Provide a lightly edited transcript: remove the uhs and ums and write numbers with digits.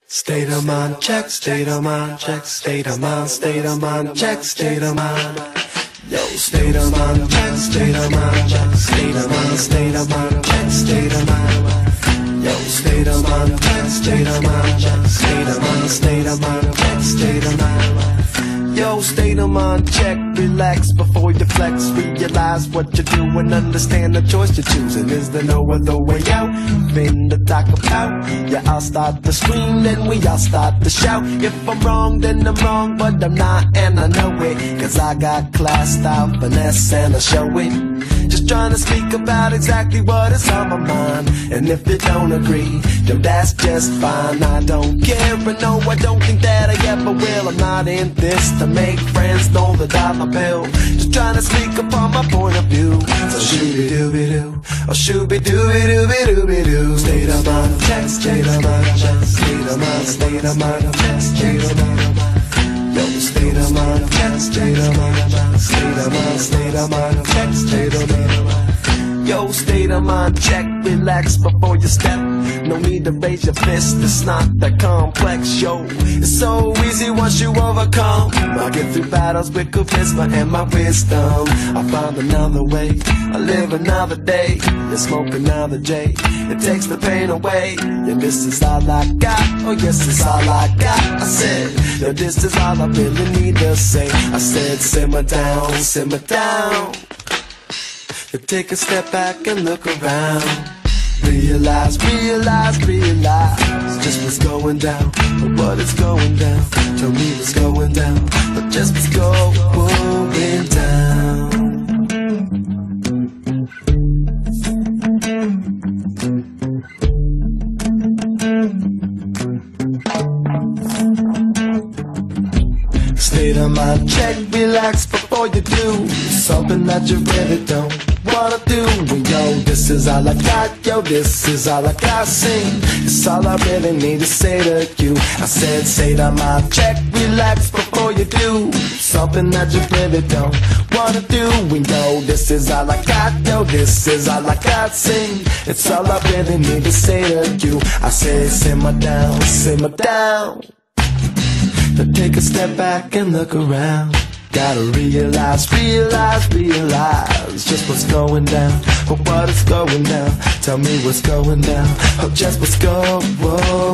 State of mind, check, state of mind, check, state of mind, check, state of mind. Yo, state of mind, check, state of mind, check, state of mind, check, state of mind. Yo, state of mind, check, state of mind, check, state of mind, check, state of mind. Yo, state of mind, check, relax before you flex. Realize what you do and understand the choice you're choosing. Is there no other way out? Been to talk about. Yeah, I'll start to scream, then we all start to shout. If I'm wrong, then I'm wrong, but I'm not, and I know it. Cause I got class, style, finesse, and I show it. Just trying to speak about exactly what is on my mind. And if you don't agree, then that's just fine. I don't care, and no, I don't think that I ever will. I'm not in this to make friends, know the dollar bill. Just trying to speak upon my point of view. So shooby-dooby-doo, oh shooby-dooby-dooby-dooby-doo. State of mind, check, state of mind, check, state of mind, check, state of mind. Yo, state of mind, check, state of mind, state of mind, check, state of mind. Yo, state of mind, check, relax before you step. No need to raise your fist, it's not that complex, yo. It's so easy once you overcome. I get through battles with charisma and my wisdom. I find another way, I live another day, and smoke another J. It takes the pain away, and this is all I got. Oh yes, it's all I got. I said, yo, this is all I really need to say. I said, simmer down, simmer down. You take a step back and look around. Realize, realize, realize just what's going down, or what is going down. Tell me what's going down, or just what's going down. State of mind, check, relax before you do something that you really don't wanna do. Yo, this is all I got, yo, this is all I got, sing. It's all I really need to say to you. I said, state of mind, check, relax before you do something that you really don't wanna do. Yo, this is all I got, yo, this is all I got, sing. It's all I really need to say to you. I said, simmer down, simmer down. Now take a step back and look around. Gotta realize, realize, realize just what's going down, or what is going down. Tell me what's going down, or just what's going